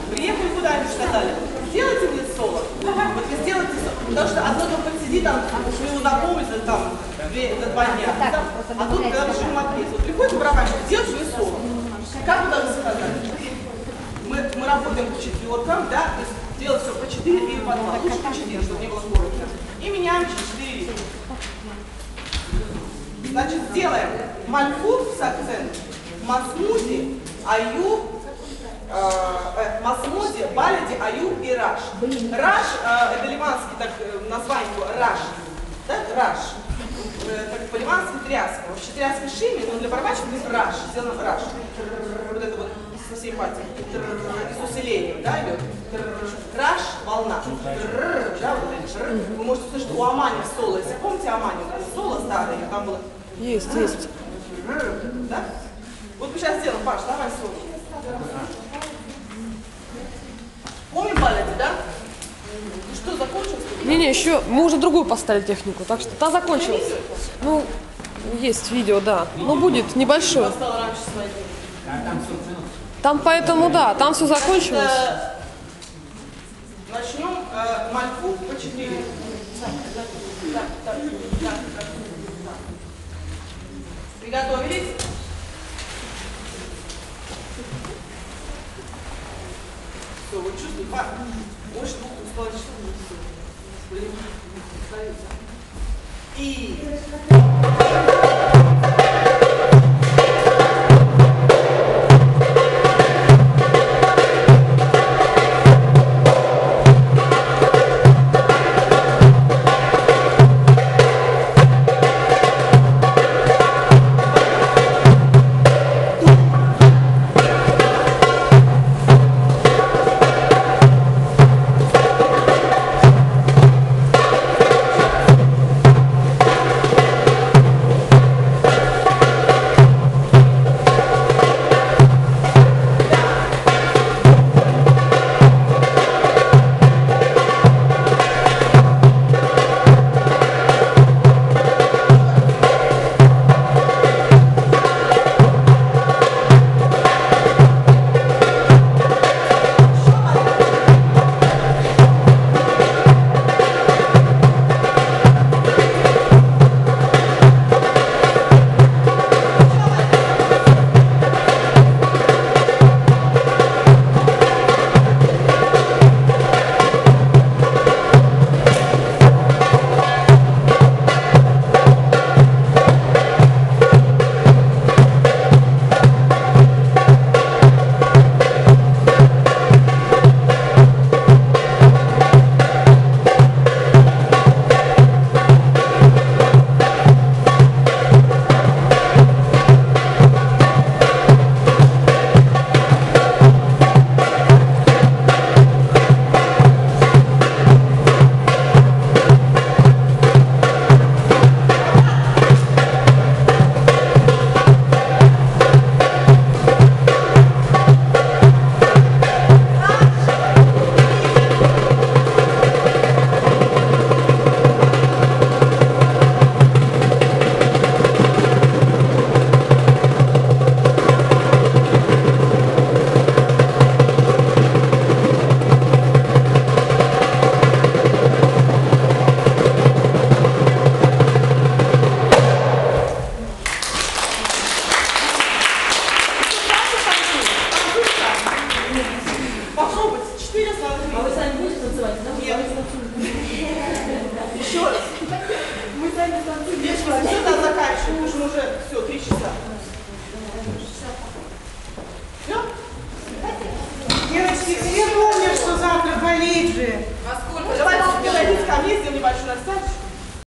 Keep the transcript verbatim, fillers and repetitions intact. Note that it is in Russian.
Приехали куда-нибудь, сказали, сделайте мне соло. Вот вы сделайте соло. Потому что одно только сидит там, его напомнить там за два дня. А тут, когда вы шуматрез, вот приходит барабанщик, сделайте мне соло. Как вы должны сказать? Мы, мы работаем по четверкам, да, то есть делать все по четыре и по два. Лучше по четыре, чтобы не было скорости. И меняем через четыре ритма. Значит, сделаем мальфут с акцентом, масмуди, аю, э, масмуди, баляди, аю и раш. Раш, э, это ливанский так, название, раш, да, раш. Э, так, по-ливански тряска. Вообще тряска шими, но для барабанщика это раш, сделано раш. Вот это вот со всей пальцем, с усилением, да, идет. Раш, волна. Да, вот это. Вы можете слышать, у Амани в соло, если помните Амани, соло старое, там было. Есть, есть. Да? Вот мы сейчас сделаем, Паш, давай соло. Помним баляди, да? Ну что, закончилось? Не-не, еще мы уже другую поставили технику, так что та закончилась. Ну, есть видео, да. Но будет небольшое. Там поэтому, да, там все закончилось. Начнем э, мальфут по четыре. Приготовились? Все, вы чувствуете? Больше двух с половиной часов. И... Давайте перейдите ко мне, сделаем небольшой расстав.